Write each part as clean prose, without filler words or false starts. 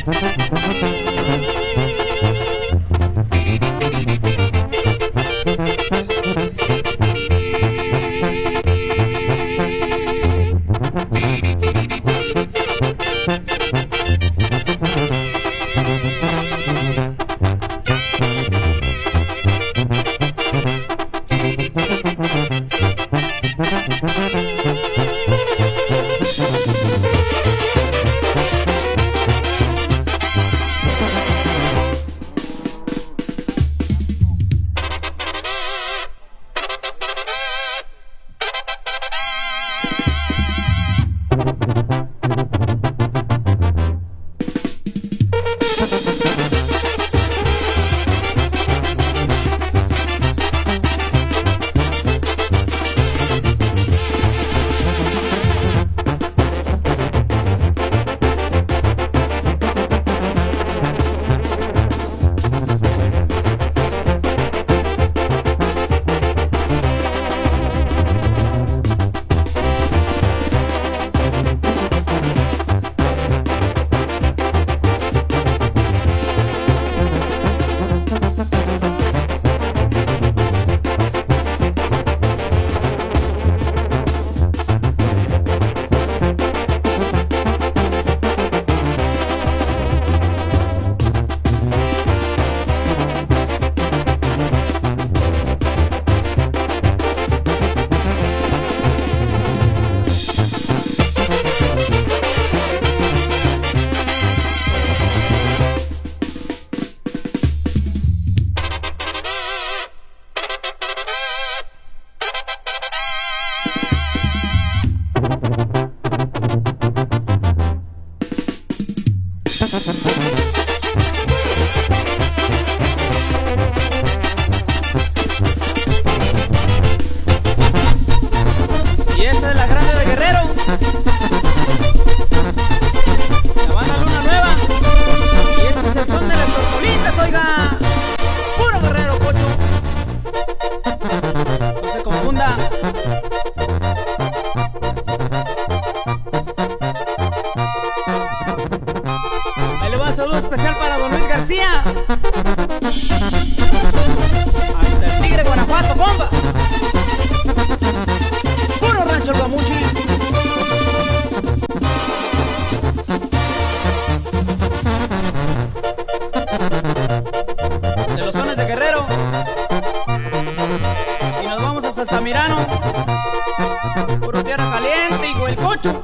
Y esta es la grande de Guerrero, la banda Luna Nueva. Y este es el son de las tortolitas, oiga. Puro Guerrero, pocho. No se confunda. Ahí le va un saludo especial para don Luis García, hasta el Tigre, Guanajuato, compa. Puro Rancho El Guamuchi. De los sones de Guerrero. Y nos vamos hasta Altamirano. Puro Tierra Caliente y Huelcocho.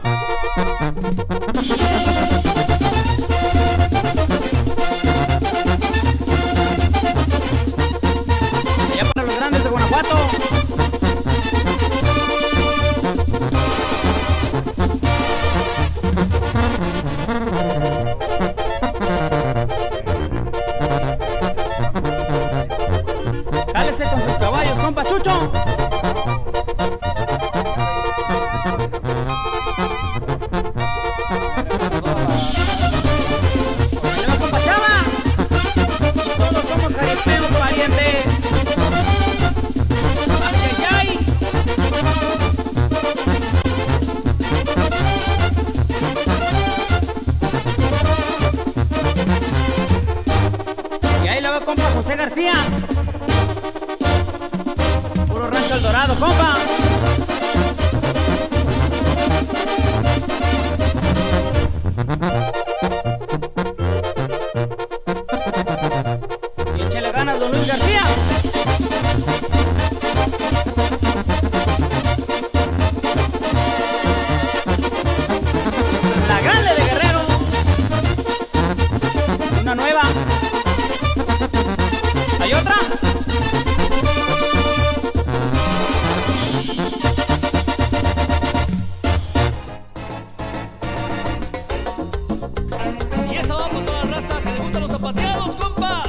Allá para los grandes de Guanajuato. Jálese con sus caballos, compa Chucho. Ahí va, compa Chava. Y todos somos jaripeos parientes. Ay, ay, ay. Y ahí le va, compa José García. Puro Rancho El Dorado, compa. Y échale ganas, don Luis García. La grande de Guerrero. Una nueva. ¿Hay otra? Y esa va por toda la raza que le gustan los zapateados, compas.